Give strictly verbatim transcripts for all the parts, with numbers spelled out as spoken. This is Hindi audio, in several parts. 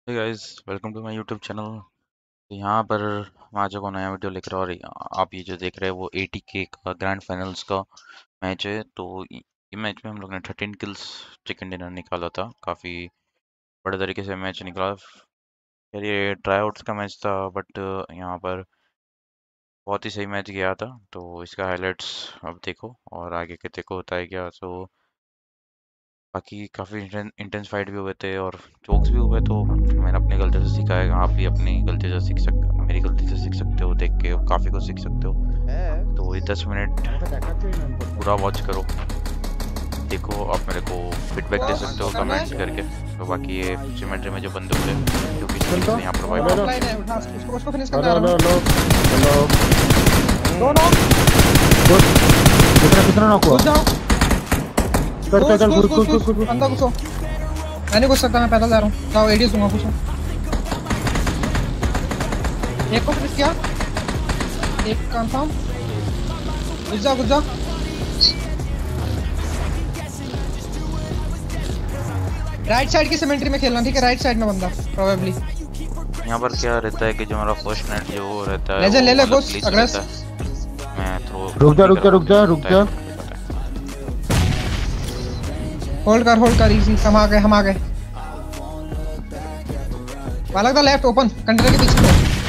Hey guys, welcome to my YouTube channel. तो यहाँ पर मैं आज को नया वीडियो लेकर और आप ये जो देख रहे हैं वो एटी के का ग्रैंड फाइनल्स का मैच है। तो ये ये मैच में हम लोग ने थर्टीन किल्स चिकन डिनर निकाला था। काफ़ी बड़े तरीके से मैच निकला। फिर ये ट्राई आउट्स का मैच था, बट यहाँ पर बहुत ही सही मैच गया था। तो इसका हाइलाइट्स अब देखो और आगे के देखो होता है क्या। सो बाकी काफ़ी इंटेंस फाइट भी हुए थे और जोक्स भी हुए। तो मैंने अपनी गलती से सीखा है, आप भी अपनी गलती से सीख सकते मेरी गलती से सीख सकते हो, देख के काफ़ी कुछ सीख सकते हो। तो ये दस मिनट पूरा वॉच करो, देखो। आप मेरे को फीडबैक दे सकते हो कमेंट करके। तो बाकी ये सिमेट्री में जो बंदूक है जो किसी तरीके से यहाँ पर वाइप हेलो होती है। हेलो उसको फिनिश करना हेलो हेलो हेलो दो नॉक कितना कितना नॉक हुआ जाओ कर कर कर घुस घुस घुस अंदर घुसो। मैं नहीं घुस सकता, मैं पैदल जा रहा हूँ। जाओ एडीएस दूंगा, घुसो। एक को फिनिश किया, एक कंफर्म। घुस जाओ घुस जाओ। राइट साइड की सिमेंट्री में खेलना, ठीक है? राइट साइड में बंदा प्रोबेबली। यहाँ पर क्या रहता है कि जो हमारा फर्स्ट नेट जो वो रहता है लेजेंड ले ले वो घुस अग्रेस। मैं थ्रो रुक जा रुक जा रुक जा रुक जा होल्ड कर होल्ड कर, इजी। हम आ गए हम आ गए। Walk the left open container के पीछे।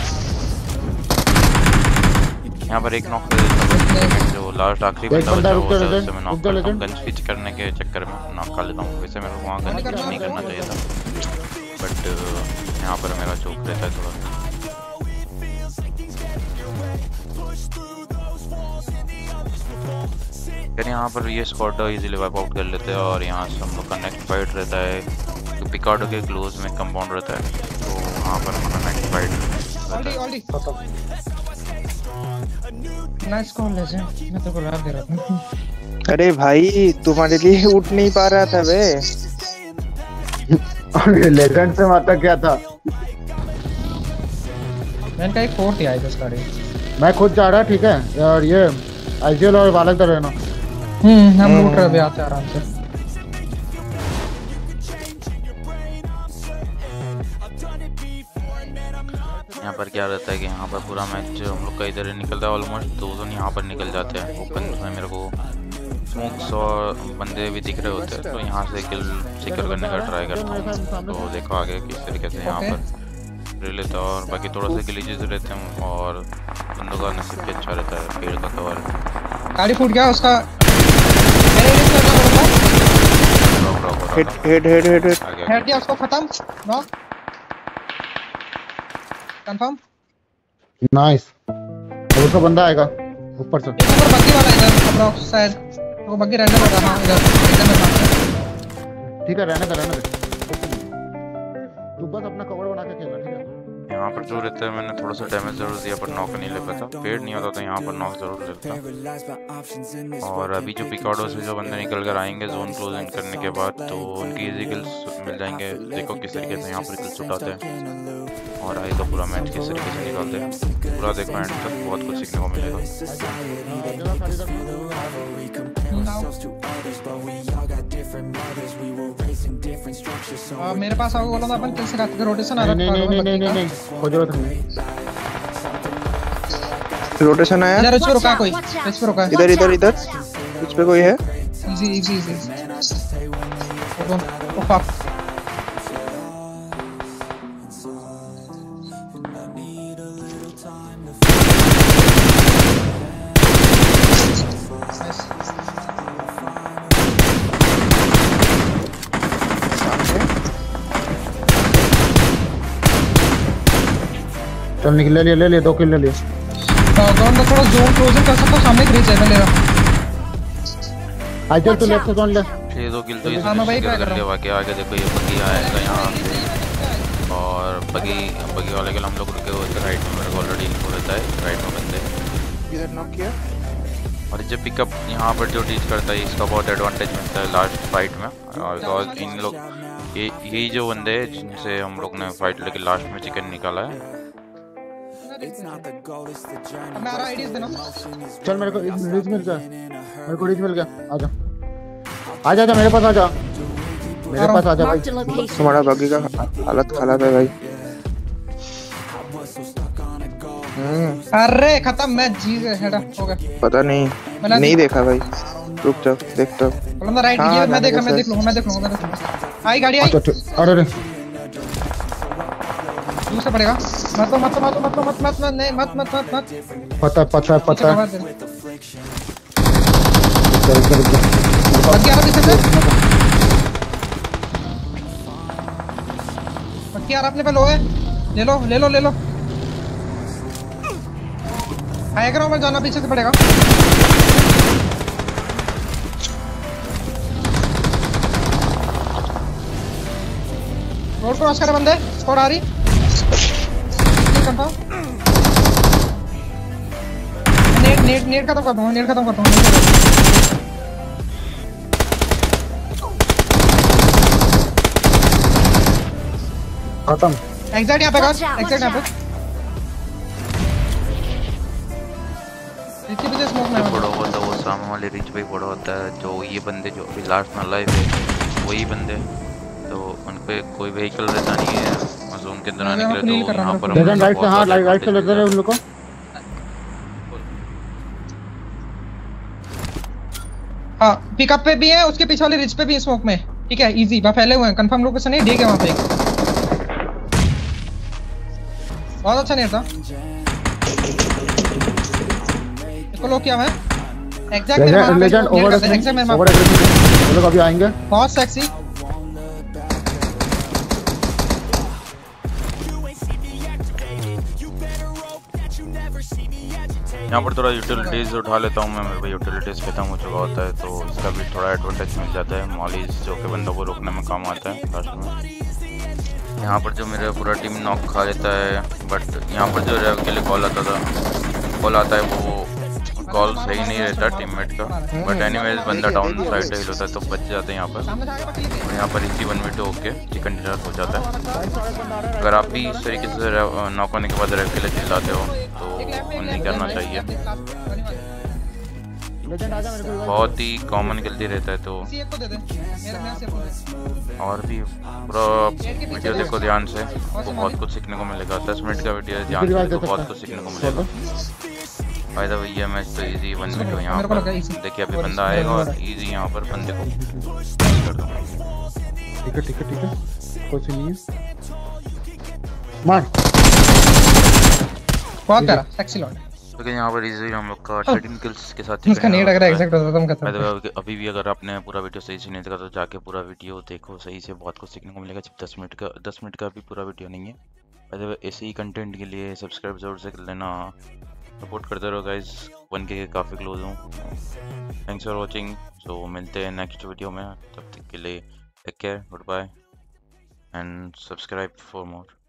यहाँ पर एक नॉक जो लास्ट आखिरी बंदा बचा वो था, उससे मैं नॉक करता हूँ गन स्विच करने के चक्कर में नॉक कर लेता हूँ। वैसे मेरे को वहाँ गन स्विच नहीं करना चाहिए था, बट यहाँ पर मेरा चौक रहता है थोड़ा। फिर यहाँ पर ये स्क्वाड इजीली वाइप आउट कर लेते हैं और यहाँ से हम लोग का नेक्स्ट फाइट रहता है तो पिकाडो के क्लोज में कंपाउंड रहता है। तो वहाँ पर हमारा नेक्स्ट फाइट रहता है। नाइस कॉल लेजेंड, मैं तेरे को लाभ दे रहा था। अरे भाई तुम्हारे लिए उठ नहीं पा रहा था बे। अरे लेजेंड से माता क्या था। मैंने का एक फोर्थ ही आया था। मैं खुद जा रहा, ठीक है यार। ये आईजीएल और वालक दर रहना। हम्म हम लूट रहे, आते आराम से। यहाँ पर क्या रहता है कि यहाँ पर पूरा मैच हम लोग का इधर ही निकलता है। ऑलमोस्ट दो जोन यहाँ पर निकल जाते हैं ओपन में। मेरे को स्मोक्स और बंदे भी दिख रहे होते हैं, तो यहाँ से किल सिक्योर करने का ट्राई करता हूँ। तो देखो आगे किस तरीके से यहाँ पर ले लेता है। और बाकी थोड़ा सा ग्लिचेस रहते हैं और बंदों का नसीब भी अच्छा रहता है। पेड़ का कवर गाड़ी फूट गया उसका। Head head head head head दिया उसको, खत्म। Knock confirm. नाइस। दूसरा बंदा आएगा ऊपर से। एक ऊपर बग्गी वाला इधर अप्रॉक्स शायद वो बग्गी रैंडम होगा। हां इधर एकदम में सामने। ठीक है, रहने का रहने का। तू बस अपना कवर बना के खेलना, ठीक है? यहाँ पर जो रहता है मैंने थोड़ा सा डैमेज जरूर दिया पर नॉक नहीं ले पाता। पेड़ नहीं होता तो यहाँ पर नॉक जरूर लेता। और अभी जो पिकाडो से जो बंदे निकल कर आएंगे जोन क्लोज इन करने के बाद, तो उनकी इजी किल्स मिल जाएंगे। देखो किस तरीके से यहाँ पर किल्स उठाते हैं और आगे का पूरा मैच किस तरीके से निकालते हैं। पूरा देखो एंड तक, बहुत कुछ सीखने को मिलेगा। आ, मेरे पास आओगे बोला था अपन किल से खाते थे। रोटेशन आ रहा नहीं नहीं नहीं नहीं नहीं नहीं कोई जरूरत नहीं। रोटेशन आया इधर। इस पे रुका कोई, इस पे रुका। इधर इधर इधर इस पे कोई है। Easy easy easy. Open oh fuck. चल निकल ले ले ले ले दो किल ले ले। बैकग्राउंड में थोड़ा जोन क्लोजिंग कर सकता हूं। सामने ग्रीच है मेरा। आईजीएल तू लेफ्ट से जोन ले। ये दो किल तो इस हाँ, मैं वही तरीके से ट्राई कर कर रहा लिया। बाकी आगे देखो ये बगी आएगा यहाँ से और बगी बगी वाले के हम लोग रुके हुए थे राइट में। मेरे को ऑलरेडी इनको रहता है राइट में बंदे। इधर नॉक किया। और जब पिकअप यहाँ पर जो टीच करता है इसका बहुत एडवांटेज मिलता है लास्ट फाइट में। और बिकॉज इन लोग ये यही जो बंदे हैं जिनसे हम लोग ने फाइट लेके लास्ट में चिकन निकाला है। मैं आ रहा आईडीज देना। चल मेरे को रिच मिल गया, मेरे को रिच मिल गया। आजा आजा आजा मेरे पास आजा। मेरे पास आ जा भाई। Marked a location. तुम्हारा बग्गी का हालत खराब है भाई। हम्म अरे खत्म मैच जीत गए हेड हो गया। पता नहीं मिला नहीं दी। देखा भाई। रुक जाओ देखता हूँ। बोलना राइट हाँ, ये मैं जाने देखा का मैं सर। देख लूंगा मैं देख लूंगा मैं देख लूंगा। आई गाड़ी आई अच्छा अच्छा अरे अरे दूर से पड़ेगा। मत मत मत मत मत मत मत नहीं मत मत मत मत पता है पता है पता है। है इधर इधर इधर। बग्गी आ रहा पीछे से बग्गी आ रहा अपने पे लो है ले लो ले लो ले लो आएगा ना मैं जाना पीछे से पड़ेगा रोड क्रॉस करे बंदे स्क्वाड आ रही कंफर्म नेट नेट नेट खत्म करता हूँ नेट खत्म करता हूँ खत्म। एग्जैक्ट यहाँ पे Watch कर out, एग्जैक्ट यहाँ watch पे इसी वजह स्मोक में जो बड़ा होता है वो सामने वाले रिच पे बड़ा होता है। जो ये बंदे जो अभी लास्ट में लाइव है वही बंदे, तो उन पे कोई व्हीकल रहता नहीं है बस उनके अंदर आने के लिए। तो यहाँ पर लेकिन राइट से हाँ राइट से लेते रहे उन लोग को। हाँ पिकअप पे भी है उसके पीछे वाले रिच पे भी है स्मोक में। ठीक है इजी बा फैले हुए हैं कंफर्म लोकेशन है ठीक है वहाँ पे बहुत अच्छा नहीं था इसको लो किया मैं एग्जैक्ट मेरे लेजेंड लेजेंड ओवर एग्जैक्ट मेरे ओवर वो लोग अभी आएंगे। बहुत सेक्सी यहाँ पर थोड़ा यूटिलिटीज उठा लेता हूँ मैं। मेरे को यूटिलिटीज खत्म हो चुका होता है तो इसका भी थोड़ा एडवांटेज मिल जाता है। मॉलीज जो कि बंदों को रोकने में काम आता है लास्ट में। यहाँ पर जो मेरा पूरा टीम नॉक खा लेता है बट यहाँ पर जो रेव के लिए कॉल आता था कॉल आता है वो कॉल सही नहीं रहता टीममेट का। बट एनीवेज बंदा डाउन साइड हिल होता है तो बच जाते हैं यहाँ पर। और यहाँ पर इसी वन वी टू होके चिकन डिनर हो जाता है। अगर आप भी इस तरीके से नॉक होने के बाद रेव के लिए चिल्लाते हो तो नहीं करना चाहिए। बहुत ही कॉमन गलती रहता है तो और भी पूरा वीडियो देखो ध्यान से, आपको बहुत कुछ सीखने को मिलेगा। दस मिनट का वीडियो है, ध्यान से देखो बहुत कुछ सीखने को मिलेगा। बाय द वे ये मैच तो इजी वन वीडियो यहाँ पर देखिए अभी बंदा आएगा और इजी यहाँ पर बंदे को कर दूंगा। ठीक है ठीक है ठीक है कुछ नहीं है मार बहुत करा सेक्सी लॉट लेकिन यहाँ पर इजी हम लोग का थर्टीन किल्स के साथ इसका नेट अगर एग्जैक्ट होता तो हम खत्म अभी अभी भी अगर आपने पूरा वीडियो सही से नहीं देखा तो जाके पूरा वीडियो देखो सही से, बहुत कुछ सीखने को मिलेगा। जब दस मिनट का दस मिनट का भी पूरा वीडियो नहीं है। अरे ऐसे ही कंटेंट के लिए सब्सक्राइब जरूर से कर लेना, सपोर्ट करते रहो गाइज। वन के काफ़ी क्लोज हूँ। Thanks for watching. सो मिलते हैं नेक्स्ट वीडियो में, तब तक के लिए take care, goodbye and subscribe for more.